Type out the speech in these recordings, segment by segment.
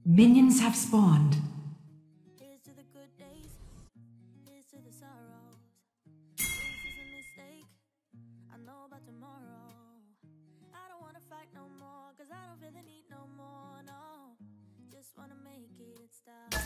Minions have spawned. Here's to the good days, here's to the sorrows. This is a mistake, I know about tomorrow. I don't wanna fight no more, cause I don't feel the need no more, no. Just wanna make it stop.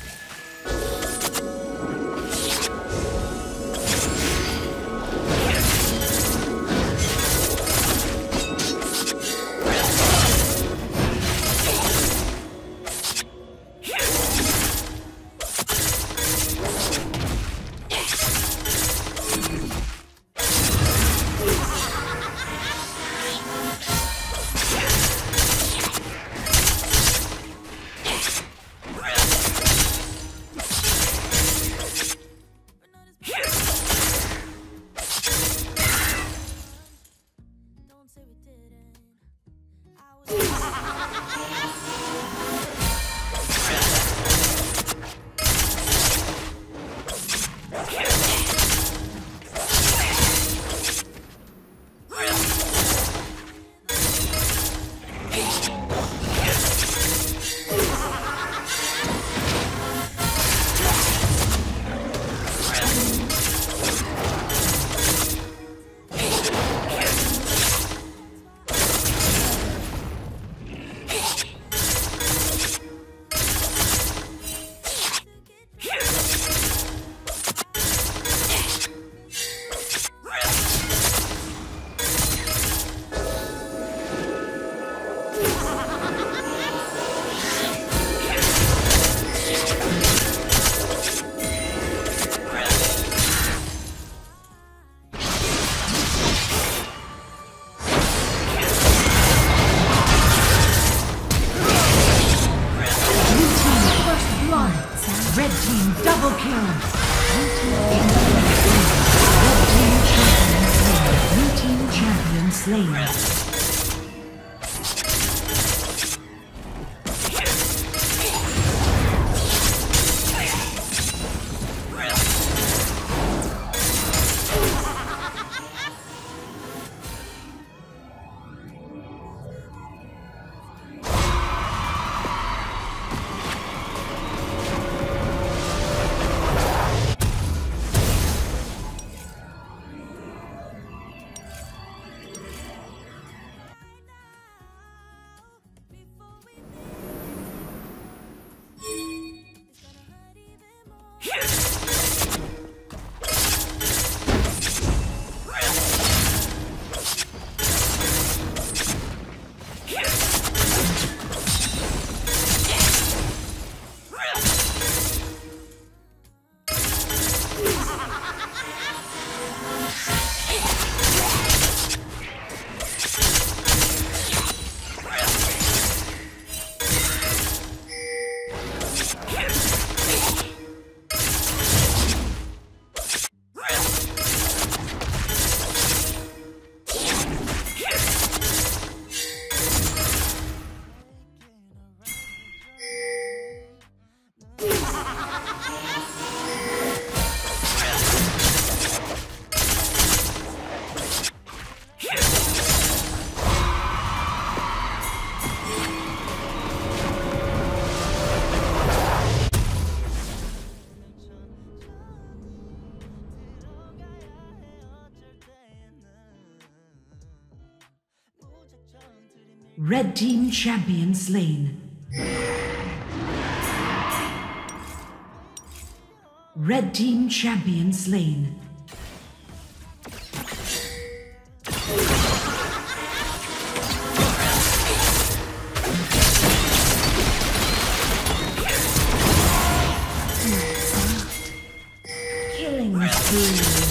Don't say we didn't. I Red team double kill. Blue team champion slain. Red team champion slain. Red team champion slain. Killing spree.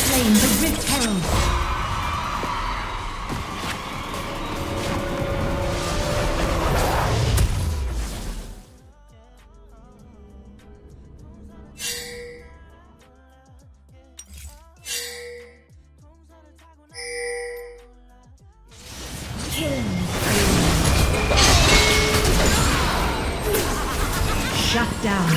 slain the Rift Herald. Shut down.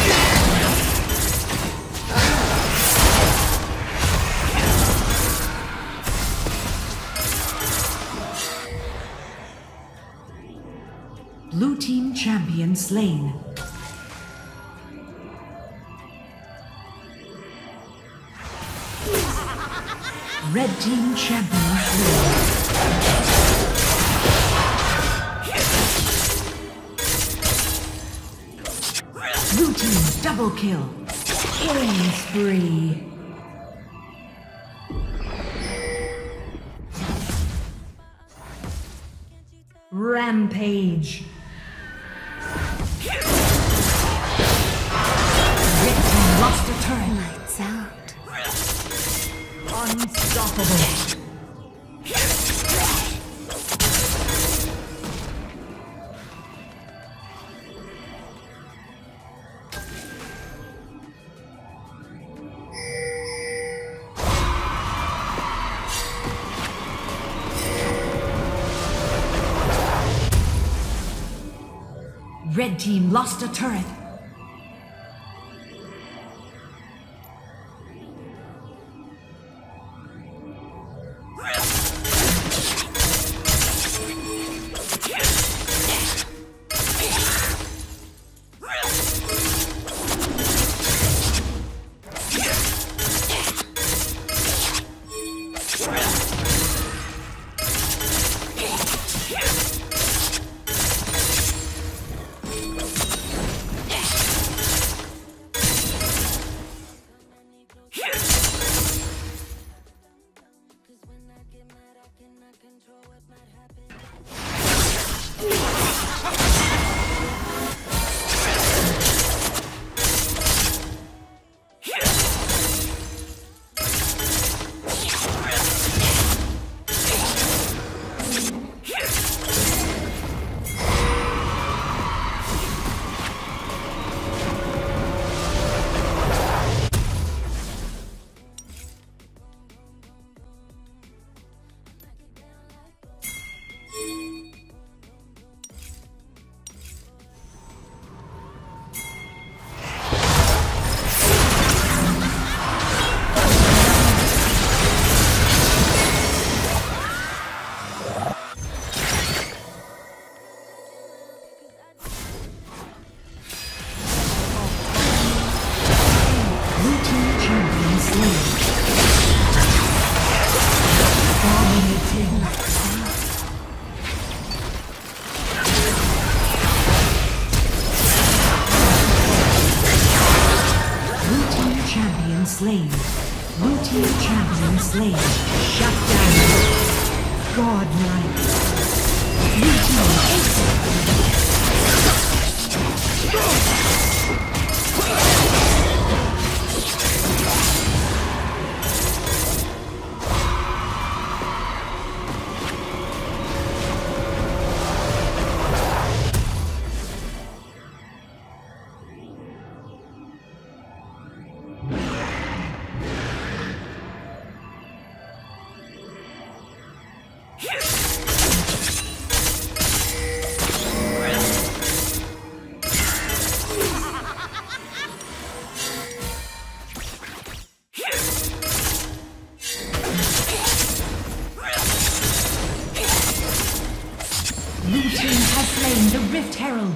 Blue team champion slain. Red team champion slain. Blue team double kill. Killing spree. Rampage. Red team lost a turret. Lights out. Unstoppable. Red team lost a turret. Slain. Blue team champion slain. Shut down. Godlike. Blue team ace. Blue team has slain the Rift Herald.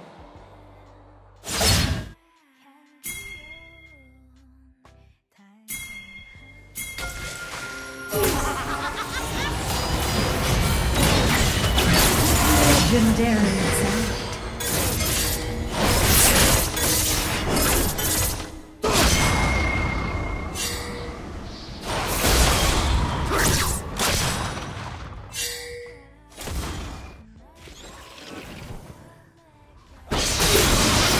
Legendary.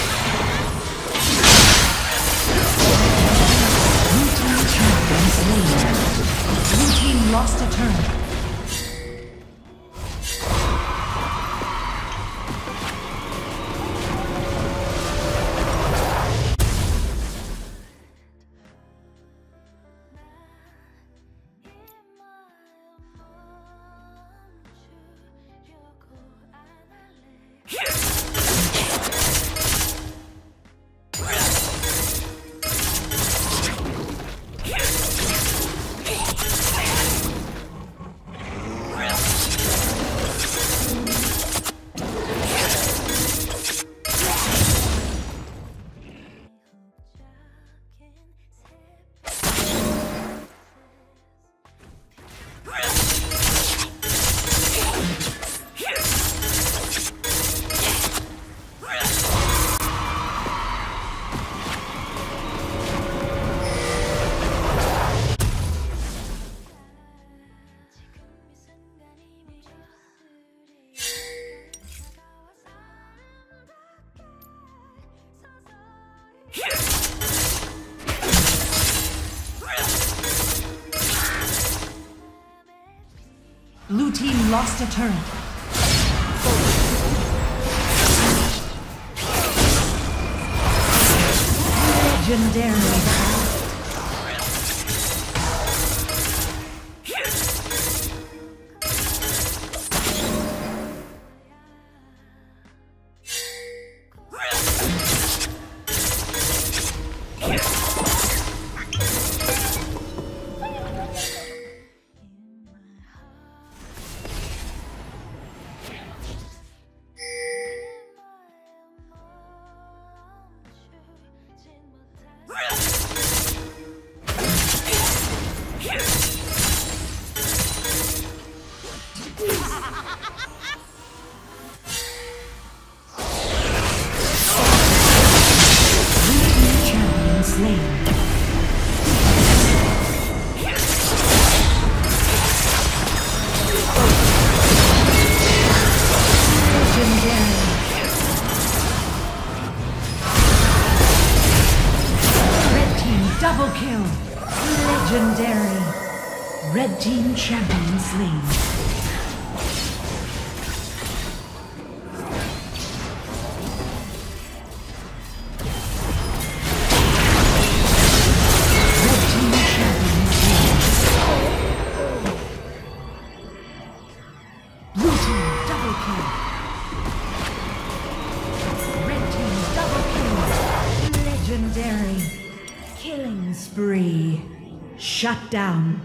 Slain. lost a turret. Blue team lost a turret. Legendary. Double kill. Legendary. Red team champion slain. Killing spree. Shut down.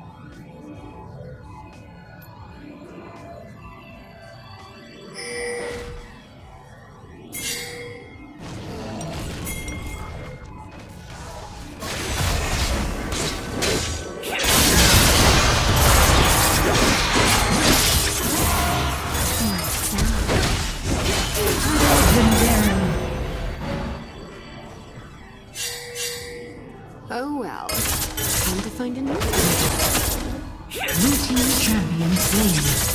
Oh well, time to find a new one. Blue team champion slain.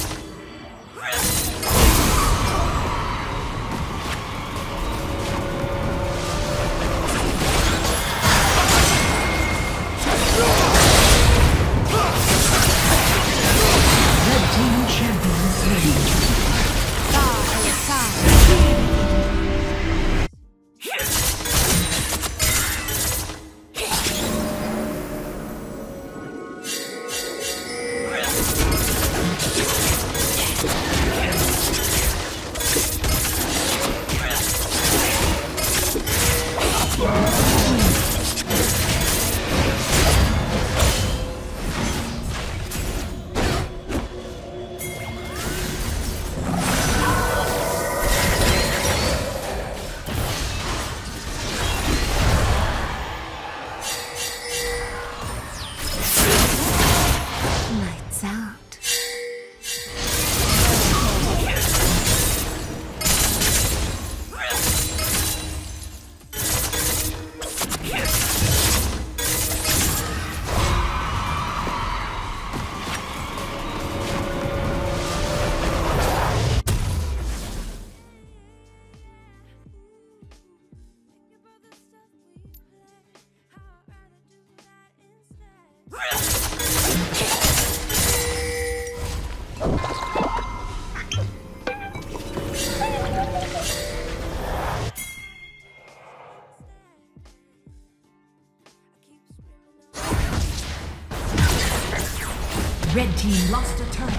Red team lost a turret.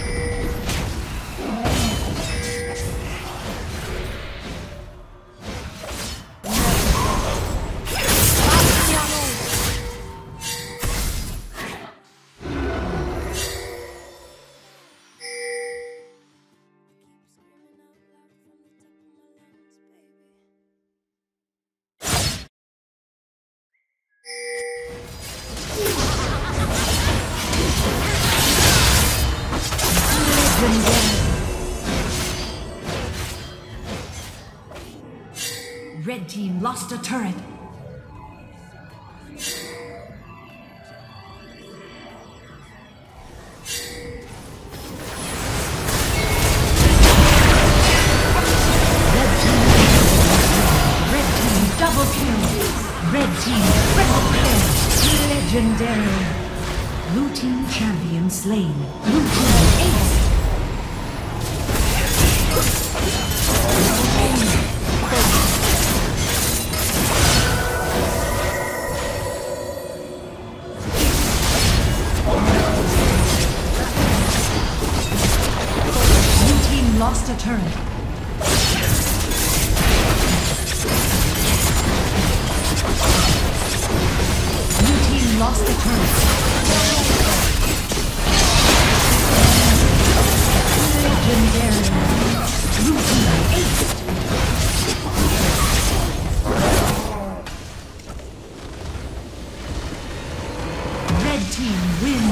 Red team lost a turret. Red team double kill. Red team triple kill. Legendary. Blue team champion slain. Blue team ace. Lost a turret. Blue team lost a turret. Legendary. Blue team aced. Red team wins.